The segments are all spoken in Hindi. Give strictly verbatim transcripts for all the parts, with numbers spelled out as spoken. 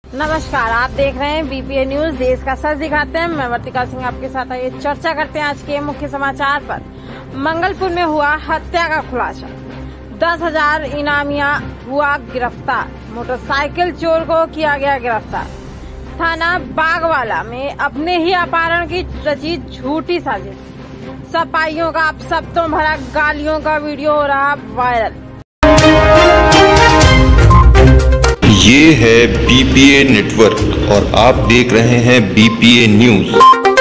नमस्कार, आप देख रहे हैं बीपीए न्यूज। देश का सच दिखाते हैं। मैं वर्तिका सिंह आपके साथ आइए चर्चा करते हैं आज के मुख्य समाचार पर। मंगलपुर में हुआ हत्या का खुलासा, दस हजार इनामिया हुआ गिरफ्तार, मोटरसाइकिल चोर को किया गया गिरफ्तार। थाना बागवाला में अपने ही अपहरण की रची झूठी साजिश, सफाइयों का अपशब्दों भरा गालियों का वीडियो हो रहा वायरल। ये है बीपीए नेटवर्क और आप देख रहे हैं बीपीए न्यूज।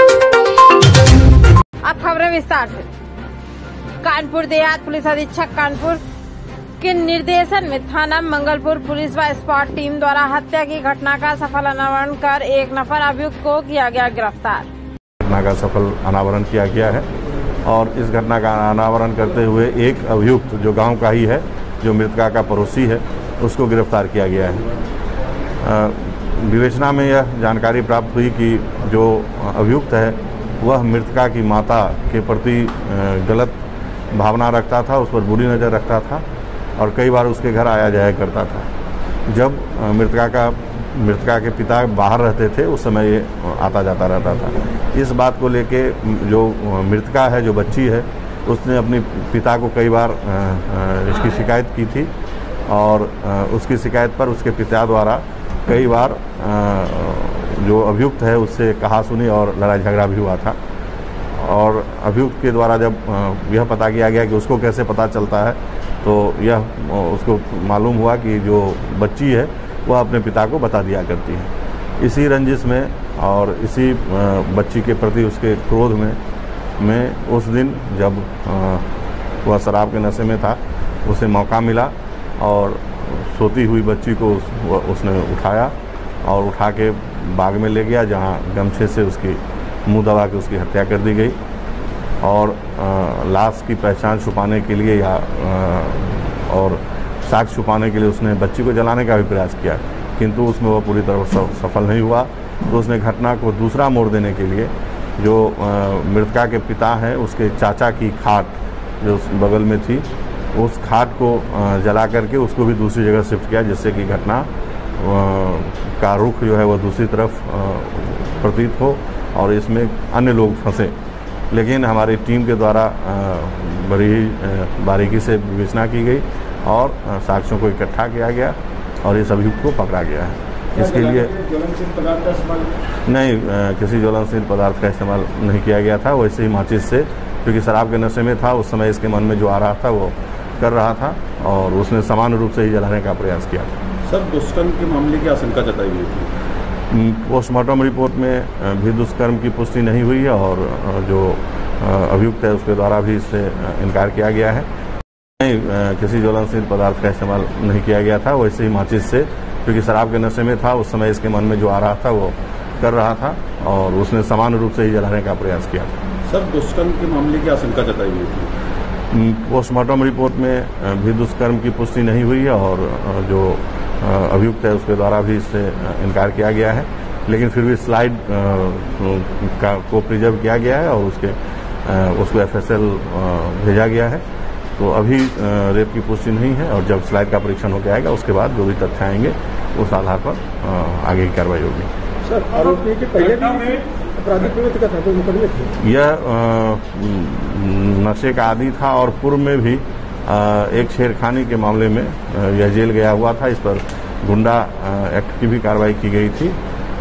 अब खबरें विस्तार से। कानपुर देहात पुलिस अधीक्षक कानपुर के निर्देशन में थाना मंगलपुर पुलिस व स्पॉट टीम द्वारा हत्या की घटना का सफल अनावरण कर एक नफर अभियुक्त को किया गया गिरफ्तार। घटना का सफल अनावरण किया गया है और इस घटना का अनावरण करते हुए एक अभियुक्त जो गांव का ही है, जो मृतका का पड़ोसी है, उसको गिरफ्तार किया गया है। विवेचना में यह जानकारी प्राप्त हुई कि जो अभियुक्त है वह मृतका की माता के प्रति गलत भावना रखता था, उस पर बुरी नज़र रखता था और कई बार उसके घर आया जाया करता था। जब मृतका का मृतका के पिता बाहर रहते थे उस समय ये आता जाता रहता था। इस बात को लेके जो मृतका है, जो बच्ची है, उसने अपने पिता को कई बार इसकी शिकायत की थी और उसकी शिकायत पर उसके पिता द्वारा कई बार जो अभियुक्त है उससे कहा सुनी और लड़ाई झगड़ा भी हुआ था। और अभियुक्त के द्वारा जब यह पता किया गया कि उसको कैसे पता चलता है, तो यह उसको मालूम हुआ कि जो बच्ची है वह अपने पिता को बता दिया करती है। इसी रंजिश में और इसी बच्ची के प्रति उसके क्रोध में में उस दिन जब वह शराब के नशे में था, उसे मौका मिला और सोती हुई बच्ची को उस, उसने उठाया और उठा के बाग में ले गया, जहां गमछे से उसकी मुंह दबा के उसकी हत्या कर दी गई। और लाश की पहचान छुपाने के लिए या आ, और साक्ष्य छुपाने के लिए उसने बच्ची को जलाने का भी प्रयास किया, किंतु उसमें वह पूरी तरह सफल नहीं हुआ। तो उसने घटना को दूसरा मोड़ देने के लिए जो मृतका के पिता हैं उसके चाचा की खाट जो बगल में थी, उस खाट को जला करके उसको भी दूसरी जगह शिफ्ट किया, जिससे कि घटना का रुख जो है वह दूसरी तरफ प्रतीत हो और इसमें अन्य लोग फंसे। लेकिन हमारी टीम के द्वारा बड़ी ही बारीकी से विवेचना की गई और साक्ष्यों को इकट्ठा किया गया और इस अभियुक्त को पकड़ा गया है। इसके लिए ज्वलनशील पदार्थ का इस्तेमाल नहीं, किसी ज्वलनशील पदार्थ का इस्तेमाल नहीं किया गया था। वैसे ही माचिस से, क्योंकि शराब के नशे में था उस समय, इसके मन में जो आ रहा था वो कर रहा था और उसने समान रूप से ही जलाने का प्रयास किया था। सर, दुष्कर्म के मामले की आशंका जताई हुई थी। पोस्टमार्टम रिपोर्ट में भी दुष्कर्म की पुष्टि नहीं हुई है और जो अभियुक्त है उसके द्वारा भी इससे इनकार किया गया है। नहीं, किसी ज्वलनशील पदार्थ का इस्तेमाल नहीं किया गया था। वैसे ही माचिस से, क्योंकि शराब के नशे में था उस समय, इसके मन में जो आ रहा था वो कर रहा था और उसने समान रूप से ही जलाने का प्रयास किया था। सर, दुष्कर्म के मामले की आशंका जताई हुई थी। पोस्टमार्टम रिपोर्ट में भी दुष्कर्म की पुष्टि नहीं हुई है और जो अभियुक्त है उसके द्वारा भी इससे इनकार किया गया है। लेकिन फिर भी स्लाइड का को प्रिजर्व किया गया है और उसके उसको एफएसएल भेजा गया है। तो अभी रेप की पुष्टि नहीं है और जब स्लाइड का परीक्षण होकर आएगा उसके बाद जो भी तथ्य आएंगे उस आधार पर आगे की कार्रवाई होगी। सर, आरोपी के पहले भी आपराधिक प्रवृत्ति का था, कोई मुकदमे थे? यह नशे का आदी था और पूर्व में भी एक छेड़खानी के मामले में यह जेल गया हुआ था। इस पर गुंडा एक्ट की भी कार्रवाई की गई थी।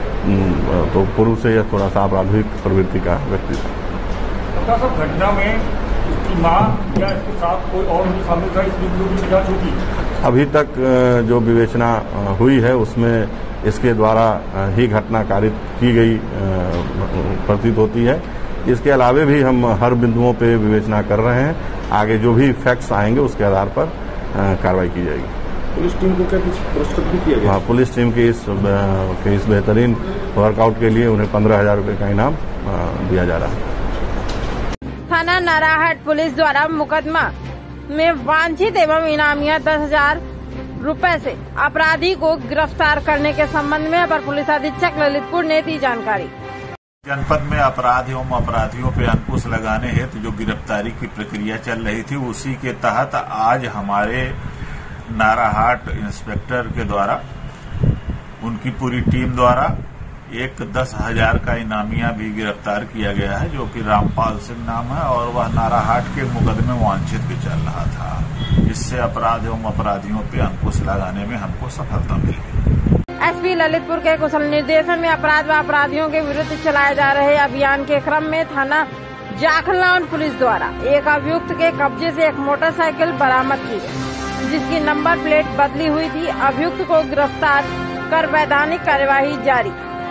तो पूर्व से यह थोड़ा सा आपराधिक प्रवृत्ति का व्यक्ति था। घटना में इसकी मां या इसके साथ कोई और शामिल था, इस वीडियो की जांच होगी? अभी तक जो विवेचना हुई है उसमें इसके द्वारा ही घटना कारित की गई प्रतीत होती है। इसके अलावे भी हम हर बिंदुओं पे विवेचना कर रहे हैं। आगे जो भी फैक्ट्स आएंगे उसके आधार पर कार्रवाई की जाएगी। पुलिस टीम को क्या कुछ पुरस्कृत भी किया गया? हाँ, पुलिस टीम के इस के इस बेहतरीन वर्कआउट के लिए उन्हें पंद्रह हजार रुपये का इनाम दिया जा रहा है। थाना नारायणहाट पुलिस द्वारा मुकदमा में वांछित एवं इनामिया दस हजार रुपए से अपराधी को गिरफ्तार करने के संबंध में अपर पुलिस अधीक्षक ललितपुर ने दी जानकारी। जनपद में अपराध एवं अपराधियों पर अंकुश लगाने हेतु जो गिरफ्तारी की प्रक्रिया चल रही थी, उसी के तहत आज हमारे नारायणहाट इंस्पेक्टर के द्वारा उनकी पूरी टीम द्वारा एक दस हजार का इनामिया भी गिरफ्तार किया गया है, जो कि रामपाल सिंह नाम है और वह नाराहाट के मुकदमे वांछित भी चल रहा था। इससे अपराध एवं अपराधियों पर अंकुश लगाने में हमको सफलता मिली। एसपी ललितपुर के कुशल निर्देशन में अपराध व अपराधियों के विरुद्ध चलाए जा रहे अभियान के क्रम में थाना जाखलौन पुलिस द्वारा एक अभियुक्त के कब्जे से एक मोटरसाइकिल बरामद की गई, जिसकी नंबर प्लेट बदली हुई थी। अभियुक्त को गिरफ्तार कर वैधानिक कार्यवाही जारी।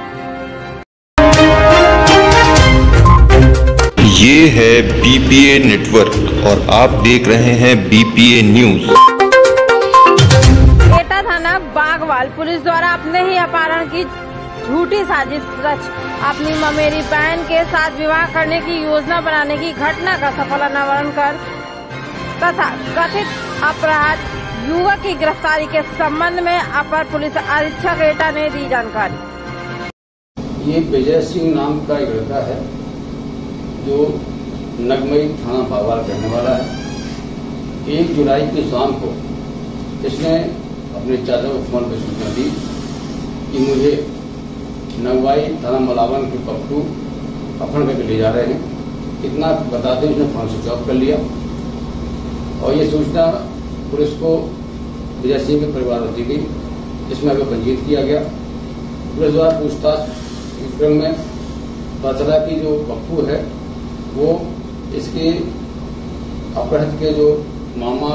ये है बीपीए नेटवर्क और आप देख रहे हैं बीपीए न्यूज। एटा थाना बागवाल पुलिस द्वारा अपने ही अपहरण की झूठी साजिश रच अपनी ममेरी बहन के साथ विवाह करने की योजना बनाने की घटना का सफल अनावरण कर तथा कथित अपराध युवक की गिरफ्तारी के संबंध में अपर पुलिस अधीक्षक एटा ने दी जानकारी। ये विजय सिंह नाम का एक लड़का है जो नगमई थाना बागवाल रहने वाला है। एक जुलाई की शाम को इसने अपने चाचा को फोन पर सूचना दी कि मुझे नगवाई थाना मलावन के पप्पू अपहरण करके ले जा रहे हैं। इतना बताते उसने फोन स्विच ऑफ कर लिया और ये सूचना पुलिस को विजय सिंह के परिवार को दी गई, जिसमें अभी पंजीकृत किया गया। पुलिस द्वारा पूछताछ के क्रम में पता चला कि जो पप्पू है वो इसके अपहृत के जो मामा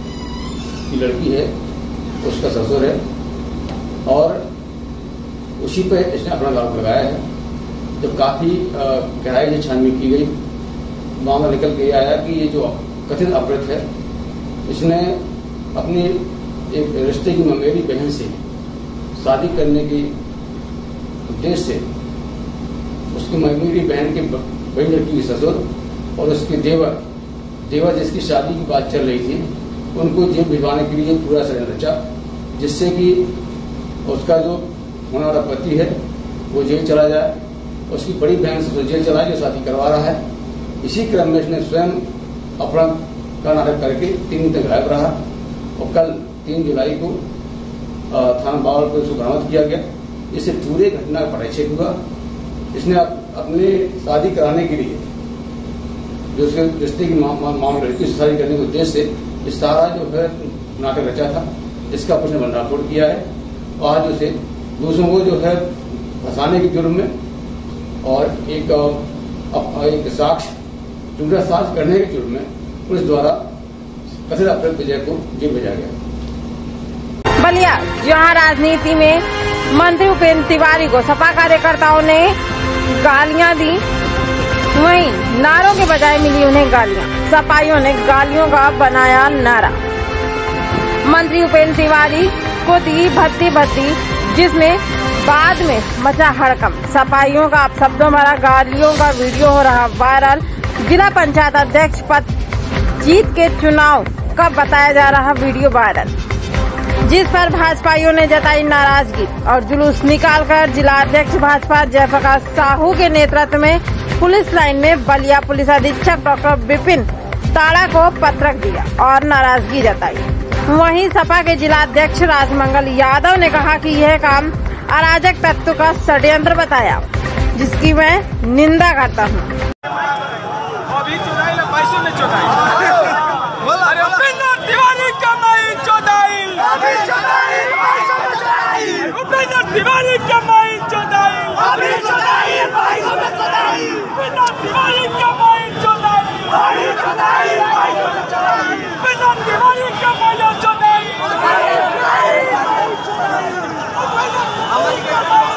की लड़की है उसका ससुर है और उसी पे इसने अपना आरोप लगाया है। जब काफी गहराई से छानबीन की गई, मामला निकल के आया कि ये जो कथित अपहृत है इसने अपनी एक रिश्ते की ममेरी बहन से शादी करने की उद्देश्य से उसकी ममेरी बहन के बड़ी लड़की की ससुर और उसके देवर देवर जिसकी शादी की बात चल रही थी उनको जेल भिजवाने के लिए पूरा षड्यंत्र रचा, जिससे कि उसका जो होने वाला पति है वो जेल चला जाए, उसकी बड़ी बहन से जेल चला जो शादी करवा रहा है। इसी क्रम में इसने स्वयं अपहरण का नाटक करके तीन दिन तक गायब रहा और कल तीन जुलाई को थाना बागवाल पुलिस को बरामद किया गया। इससे पूरे घटना का परिचय हुआ। इसने अपने शादी कराने के लिए जो उसके रिश्ते की मामले लड़की से शादी करने के उद्देश्य से इस सारा जो है नाटक रचा था, इसका पुलिस ने भंडाफोड़ किया है और आज उसे दूसरों को जो है फंसाने के जुर्म में और एक एक साक्ष्य झूठा साक्ष्य करने के जुर्म में पुलिस द्वारा कथित अपराध विजय को जेल भेजा गया। बलिया, जहां राजनीति में मंत्री उपेंद्र तिवारी को सपा कार्यकर्ताओं ने गालियां दी, वहीं नारों के बजाय मिली उन्हें गालियां। सपाइयों ने गालियों का बनाया नारा। मंत्री उपेंद्र तिवारी को दी भत्ती भत्ती, जिसमें बाद में मचा हड़कंप। सपाइयों का अपशब्दों भरा गालियों का वीडियो हो रहा वायरल। जिला पंचायत अध्यक्ष पद जीत के चुनाव का बताया जा रहा वीडियो वायरल, जिस पर भाजपाइयों ने जताई नाराजगी और जुलूस निकालकर जिला अध्यक्ष भाजपा जयप्रकाश साहू के नेतृत्व में पुलिस लाइन में बलिया पुलिस अधीक्षक डॉक्टर विपिन ताड़ा को पत्रक दिया और नाराजगी जताई। वहीं सपा के जिला अध्यक्ष राजमंगल यादव ने कहा कि यह काम अराजक तत्व का षड्यंत्र बताया, जिसकी मैं निंदा करता हूँ। अभी चुनाई ला पैसे में चुनाई अरे उपेंद्र तिवारी का माई चुनाई अभी चुनाई पैसे में चुनाई उपेंद्र तिवारी का माई चुनाई अभी चुनाई पैसे में चुनाई उपेंद्र तिवारी का माई चुनाई अभी चुनाई पैसे में चुनाई उपेंद्र तिवारी का माई चुनाई अभी चुनाई पैसे में चुनाई अमर का माई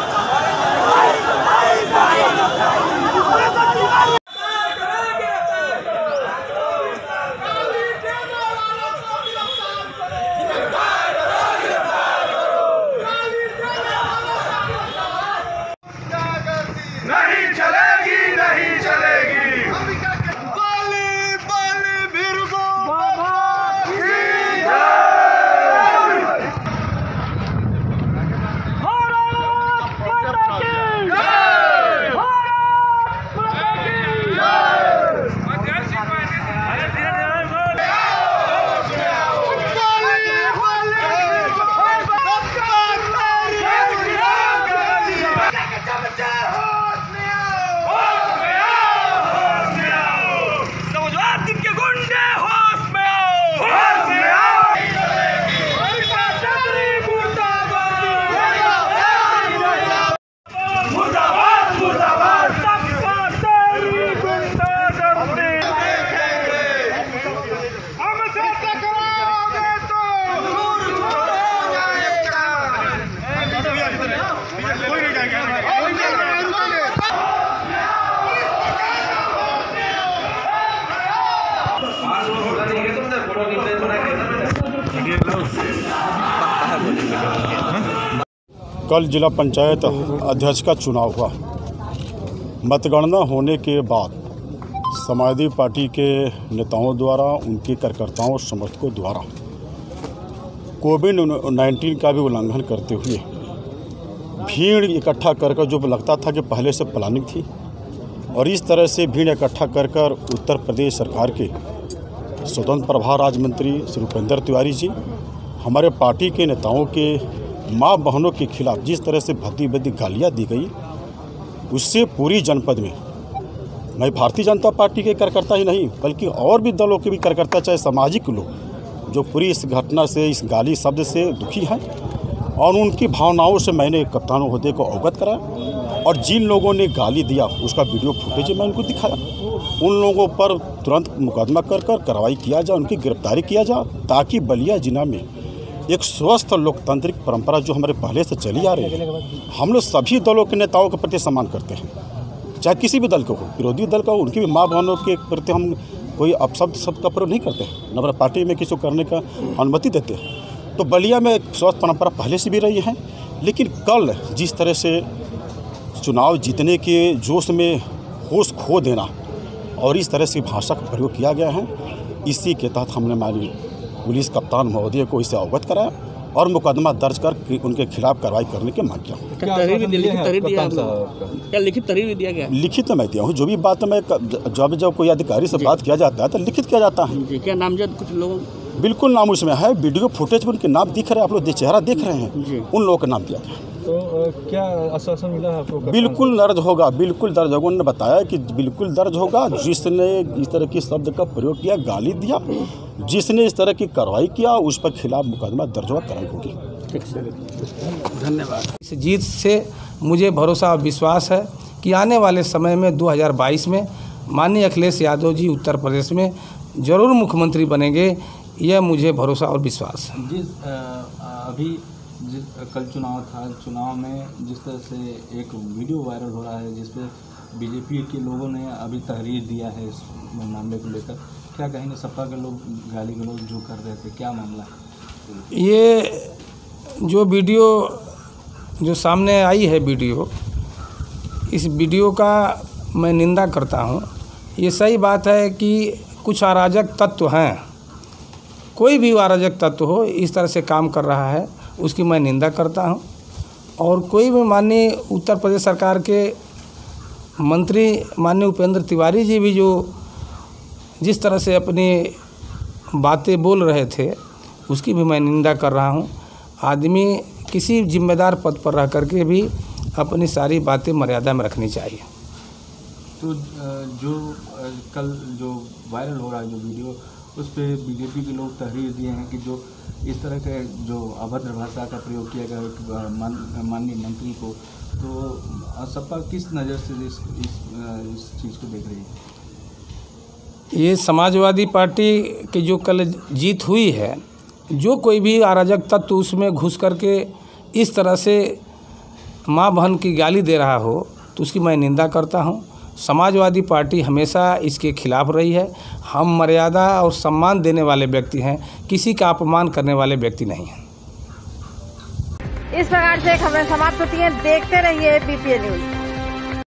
कल जिला पंचायत अध्यक्ष का चुनाव हुआ। मतगणना होने के बाद समाजवादी पार्टी के नेताओं द्वारा, उनके कार्यकर्ताओं और समर्थकों द्वारा कोविड नाइन्टीन का भी उल्लंघन करते हुए भीड़ इकट्ठा कर कर, जो लगता था कि पहले से प्लानिंग थी, और इस तरह से भीड़ इकट्ठा कर कर उत्तर प्रदेश सरकार के स्वतंत्र प्रभार राज्य मंत्री श्री उपेंद्र तिवारी जी, हमारे पार्टी के नेताओं के माँ बहनों के खिलाफ जिस तरह से भद्दी भद्दी गालियाँ दी गई, उससे पूरी जनपद में, मैं भारतीय जनता पार्टी के कार्यकर्ता ही नहीं बल्कि और भी दलों के भी कार्यकर्ता, चाहे सामाजिक लोग, जो पूरी इस घटना से, इस गाली शब्द से दुखी हैं, और उनकी भावनाओं से मैंने कप्तान महोदय को अवगत कराया, और जिन लोगों ने गाली दिया उसका वीडियो फुटेज मैं उनको दिखाया। उन लोगों पर तुरंत मुकदमा कर कर कार्रवाई किया जाए, उनकी गिरफ्तारी किया जाए, ताकि बलिया जिला में एक स्वस्थ लोकतांत्रिक परंपरा जो हमारे पहले से चली आ रही है, हम लोग सभी दलों के नेताओं के प्रति सम्मान करते हैं, चाहे किसी भी दल को हो, विरोधी दल का हो, उनकी भी माँ बहनों के प्रति हम कोई अपशब्द शब्द का प्रयोग नहीं करते हैं, न हमारे पार्टी में किसी को करने का अनुमति देते हैं। तो बलिया में एक स्वस्थ परंपरा पहले से भी रही है, लेकिन कल जिस तरह से चुनाव जीतने के जोश में होश खो देना और इस तरह से भाषा का प्रयोग किया गया है, इसी के तहत हमने हमारी पुलिस कप्तान महोदय को इसे अवगत कराया और मुकदमा दर्ज कर उनके खिलाफ कार्रवाई करने की मांग किया। क्या लिखित तहरीर भी दिया गया? लिखित तो मैं दिया हूँ, जो भी बात मैं जब जब कोई अधिकारी से बात किया जाता है तो लिखित किया जाता है। क्या नामजद कुछ लोगों? बिल्कुल नाम उसमें है, वीडियो फुटेज में उनके नाम दिख रहे हैं, आप लोग चेहरा देख रहे हैं, उन लोगों का नाम दिया गया। तो क्या आश्वासन मिला है आपको? बिल्कुल दर्ज होगा, बिल्कुल दर्ज होगा। उन्होंने बताया कि बिल्कुल दर्ज होगा। जिसने इस तरह के शब्द का प्रयोग किया, गाली दिया, जिसने इस तरह की कार्रवाई किया, उस पर खिलाफ मुकदमा दर्ज होगा, कार्रवाई होगी। धन्यवाद। इस जीत से मुझे भरोसा और विश्वास है कि आने वाले समय में दो हज़ार बाईस में माननीय अखिलेश यादव जी उत्तर प्रदेश में जरूर मुख्यमंत्री बनेंगे, यह मुझे भरोसा और विश्वास है। जिस अभी जिस कल चुनाव था, चुनाव में जिस तरह से एक वीडियो वायरल हो रहा है जिसपे बीजेपी के लोगों ने अभी तहरीर दिया है इस मामले को लेकर, क्या कहेंगे? सपा के लोग गाली गलौज जो कर रहे थे, क्या मामला है? ये जो वीडियो जो सामने आई है वीडियो, इस वीडियो का मैं निंदा करता हूँ। ये सही बात है कि कुछ अराजक तत्व हैं, कोई भी अराजक तत्व हो इस तरह से काम कर रहा है, उसकी मैं निंदा करता हूं। और कोई भी माननीय उत्तर प्रदेश सरकार के मंत्री माननीय उपेंद्र तिवारी जी भी जो जिस तरह से अपनी बातें बोल रहे थे, उसकी भी मैं निंदा कर रहा हूं। आदमी किसी जिम्मेदार पद पर रह करके भी अपनी सारी बातें मर्यादा में रखनी चाहिए। तो जो कल जो वायरल हो रहा है जो वीडियो, उस पर बीजेपी के लोग तहरीर दिए हैं कि जो इस तरह के जो अभद्र भाषा का प्रयोग किया गया माननीय मंत्री को, तो सपा किस नज़र से इस, इस, इस चीज़ को देख रही है? ये समाजवादी पार्टी की जो कल जीत हुई है, जो कोई भी अराजक तत्व उसमें घुस करके इस तरह से माँ बहन की गाली दे रहा हो, तो उसकी मैं निंदा करता हूँ। समाजवादी पार्टी हमेशा इसके खिलाफ रही है। हम मर्यादा और सम्मान देने वाले व्यक्ति हैं, किसी का अपमान करने वाले व्यक्ति नहीं हैं। इस प्रकार से खबरें समाप्त होती हैं। देखते रहिए बीपीए न्यूज।